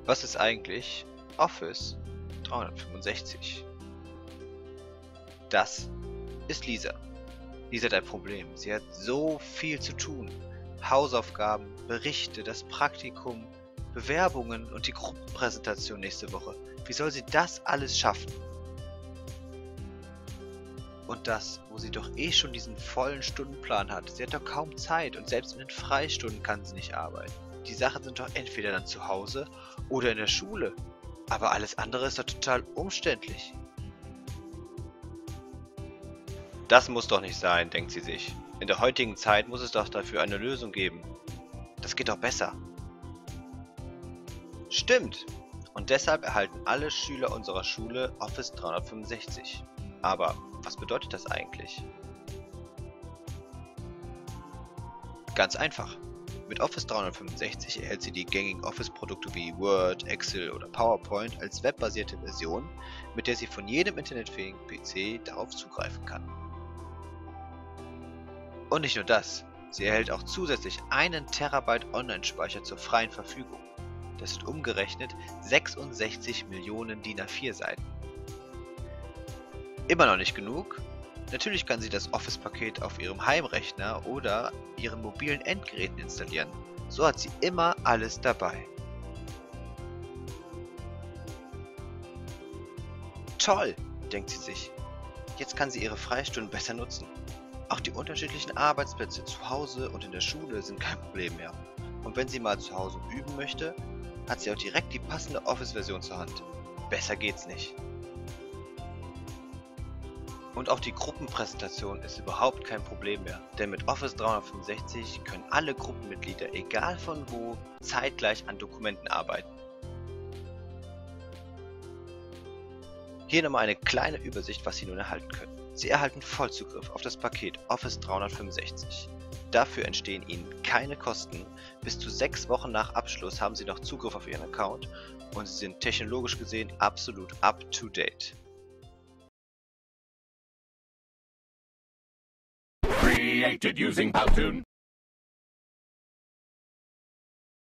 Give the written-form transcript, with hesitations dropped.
Was ist eigentlich Office 365? Das ist Lisa. Lisa hat ein Problem. Sie hat so viel zu tun. Hausaufgaben, Berichte, das Praktikum, Bewerbungen und die Gruppenpräsentation nächste Woche. Wie soll sie das alles schaffen? Und das, wo sie doch eh schon diesen vollen Stundenplan hat. Sie hat doch kaum Zeit und selbst in den Freistunden kann sie nicht arbeiten. Die Sachen sind doch entweder dann zu Hause oder in der Schule. Aber alles andere ist doch total umständlich. Das muss doch nicht sein, denkt sie sich. In der heutigen Zeit muss es doch dafür eine Lösung geben. Das geht doch besser. Stimmt! Und deshalb erhalten alle Schüler unserer Schule Office 365. Aber was bedeutet das eigentlich? Ganz einfach. Mit Office 365 erhält sie die gängigen Office-Produkte wie Word, Excel oder PowerPoint als webbasierte Version, mit der sie von jedem internetfähigen PC darauf zugreifen kann. Und nicht nur das, sie erhält auch zusätzlich 1 Terabyte Online-Speicher zur freien Verfügung. Das sind umgerechnet 66 Millionen DIN A4-Seiten. Immer noch nicht genug? Natürlich kann sie das Office-Paket auf ihrem Heimrechner oder ihren mobilen Endgeräten installieren. So hat sie immer alles dabei. Toll, denkt sie sich. Jetzt kann sie ihre Freistunden besser nutzen. Auch die unterschiedlichen Arbeitsplätze zu Hause und in der Schule sind kein Problem mehr. Und wenn sie mal zu Hause üben möchte, hat sie auch direkt die passende Office-Version zur Hand. Besser geht's nicht. Und auch die Gruppenpräsentation ist überhaupt kein Problem mehr, denn mit Office 365 können alle Gruppenmitglieder, egal von wo, zeitgleich an Dokumenten arbeiten. Hier nochmal eine kleine Übersicht, was Sie nun erhalten können. Sie erhalten Vollzugriff auf das Paket Office 365. Dafür entstehen Ihnen keine Kosten. Bis zu 6 Wochen nach Abschluss haben Sie noch Zugriff auf Ihren Account und Sie sind technologisch gesehen absolut up to date. Created using Powtoon.